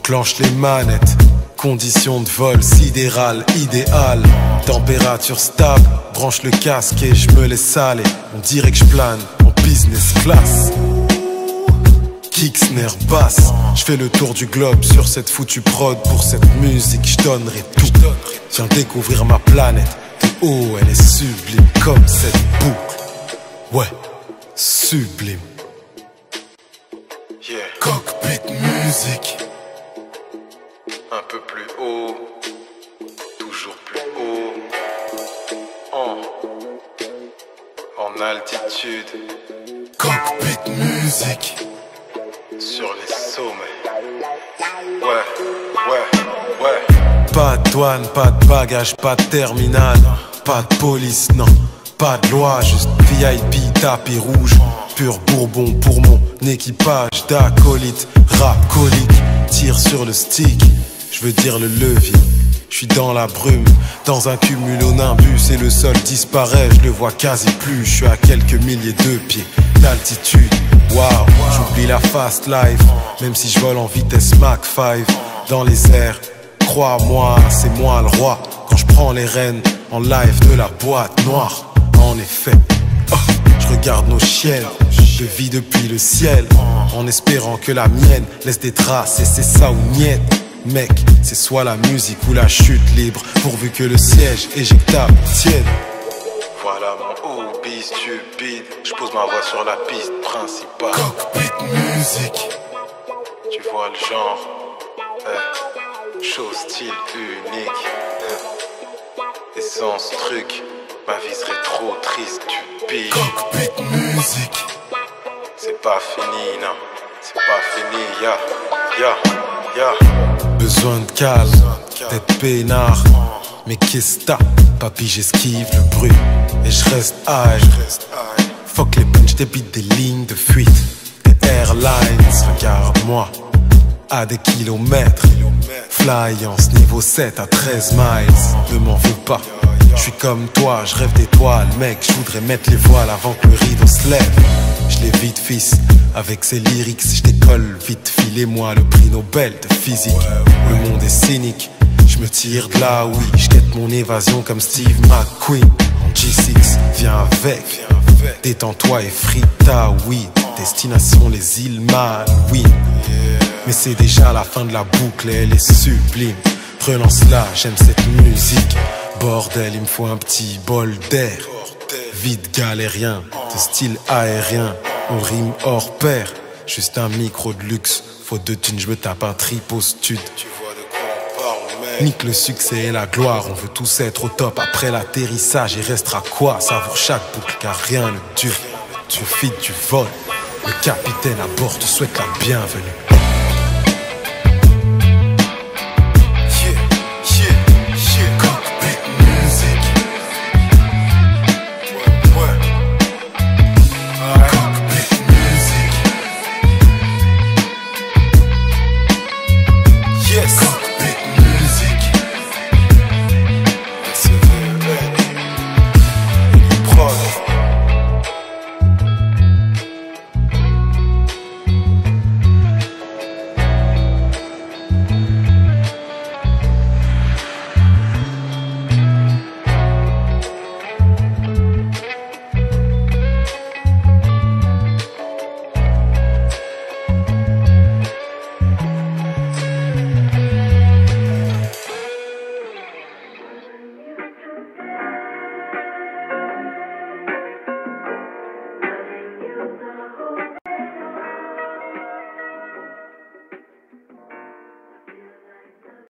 Enclenche les manettes, conditions de vol sidérales, idéal. Température stable, branche le casque et je me laisse aller. On dirait que je plane en business class. Kick, snare, basse, je fais le tour du globe sur cette foutue prod. Pour cette musique, je donnerai tout. Viens découvrir ma planète. Oh, elle est sublime comme cette boucle. Ouais, sublime. Yeah. Cockpit musique. Un peu plus haut, toujours plus haut. En altitude. Cockpit musique. Sur les sommets. Ouais. Pas de douane, pas de bagage, pas de terminal. Pas de police, non. Pas de loi, juste VIP, tapis rouge. Pur bourbon pour mon équipage d'acolytes. Racolique, tire sur le stick. Je veux dire le levier. Je suis dans la brume, dans un cumulonimbus et le sol disparaît, je le vois quasi plus. Je suis à quelques milliers de pieds d'altitude. Waouh, j'oublie la fast life, même si je vole en vitesse Mach 5 dans les airs. Crois-moi, c'est moi le roi quand je prends les rênes en live de la boîte noire. En effet, je regarde nos chiennes de vie depuis le ciel, en espérant que la mienne laisse des traces et c'est ça ou niet. Mec, c'est soit la musique ou la chute libre, pourvu que le siège éjectable tienne. Voilà mon hobby stupide, je pose ma voix sur la piste principale. Cockpit musique. Tu vois le genre, chose style unique. Essence truc, ma vie serait trop triste, tu piges. Cockpit musique. C'est pas fini, non, c'est pas fini, Besoin de calme, d'être peinard. Mais qu'est-ce que t'as, papy, j'esquive le bruit et je reste high. Fuck les punch, débite des lignes de fuite. Des airlines, regarde-moi, à des kilomètres. Fly en ce niveau 7 à 13 miles. Ne m'en veux pas, je suis comme toi, je rêve d'étoiles. Mec, je voudrais mettre les voiles avant que le rideau se lève. Je l'ai vite fils, avec ses lyrics, je décolle vite. Filez-moi le prix Nobel de physique. Le monde est cynique, je me tire de là, oui. Je quête mon évasion comme Steve McQueen. En G6, viens avec, détends-toi et frite ta weed. Destination les îles Malouines. Mais c'est déjà la fin de la boucle et elle est sublime. Relance-la, j'aime cette musique. Bordel, il me faut un petit bol d'air. Vide galérien, de style aérien. On rime hors pair, juste un micro de luxe. Faute de thunes, je me tape un trip au stud. Tu vois de quoi on parle, mec. Nique le succès et la gloire, on veut tous être au top. Après l'atterrissage, il restera quoi? Savoure chaque boucle car rien ne dure. Tu fites, tu voles. Le capitaine à bord te souhaite la bienvenue.